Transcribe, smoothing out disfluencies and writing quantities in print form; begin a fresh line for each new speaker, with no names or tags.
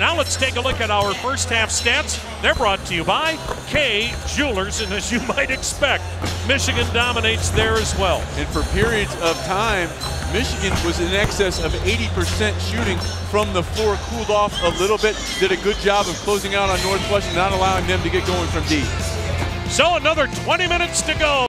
Now let's take a look at our first half stats. They're brought to you by Kay Jewelers, and as you might expect, Michigan dominates there as well.
And for periods of time, Michigan was in excess of 80% shooting from the floor, cooled off a little bit, did a good job of closing out on Northwestern, not allowing them to get going from deep.
So another 20 minutes to go.